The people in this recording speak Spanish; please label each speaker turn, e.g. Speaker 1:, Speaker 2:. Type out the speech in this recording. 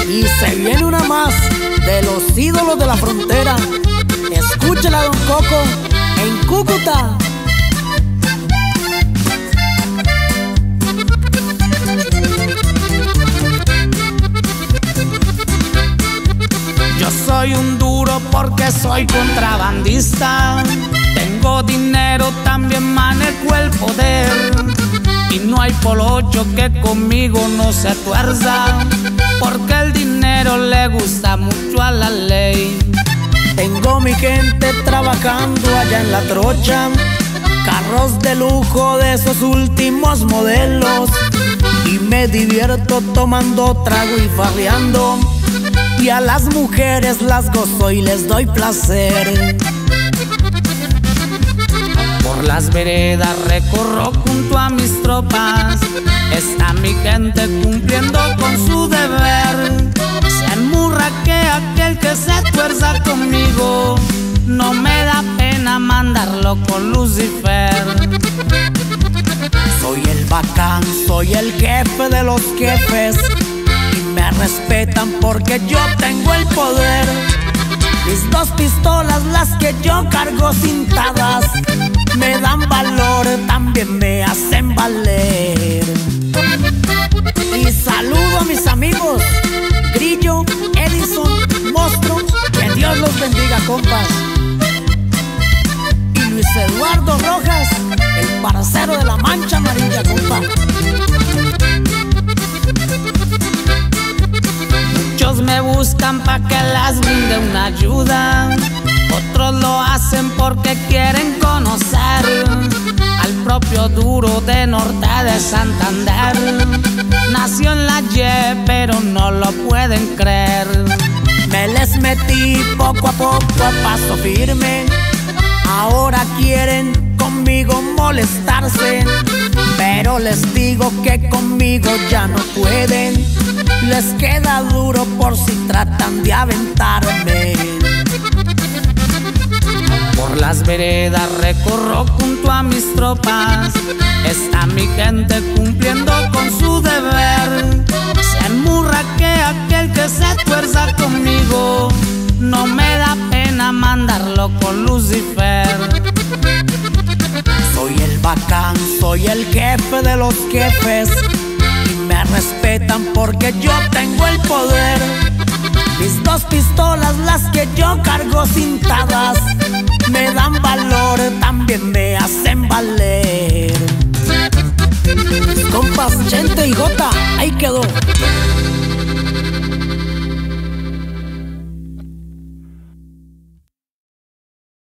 Speaker 1: Y se viene una más de los ídolos de la frontera. Escúchela, Don Coco, en Cúcuta.
Speaker 2: Yo soy un duro porque soy contrabandista. Tengo dinero, también manejo el poder. Y no hay polocho que conmigo no se tuerza, porque el dinero le gusta mucho a la ley.
Speaker 1: Tengo mi gente trabajando allá en la trocha, carros de lujo de esos últimos modelos. Y me divierto tomando trago y farreando, y a las mujeres las gozo y les doy placer.
Speaker 2: Por las veredas recorro junto a mis tropas, está mi gente cumpliendo con su deber. Se emurra que aquel que se tuerza conmigo, no me da pena mandarlo con Lucifer.
Speaker 1: Soy el bacán, soy el jefe de los jefes, y me respetan porque yo tengo el poder. Mis dos pistolas, las que yo cargo cintadas, me dan valor, también me hacen valer. Y saludo a mis amigos Grillo, Edison, Monstruo, que Dios los bendiga, compas. Y Luis Eduardo Rojas, el parcero de la Mancha Amarilla, compa.
Speaker 2: Muchos me buscan pa' que les brinde una ayuda, otros lo hacen porque quieren conocer al propio duro de norte de Santander. Nació en la Y, pero no lo pueden creer.
Speaker 1: Me les metí poco a poco a paso firme, ahora quieren conmigo molestarse, pero les digo que conmigo ya no pueden. Les queda duro por si tratan de aventarme.
Speaker 2: Por las veredas recorro junto a mis tropas, está mi gente cumpliendo con su deber. Se emurra que aquel que se tuerza conmigo, no me da pena mandarlo con Lucifer.
Speaker 1: Soy el bacán, soy el jefe de los jefes, y me respetan porque yo tengo el poder. Mis dos pistolas, las que yo cargo cintadas, me dan valor, también me hacen valer. Compas, Chente y Jota, ahí quedó.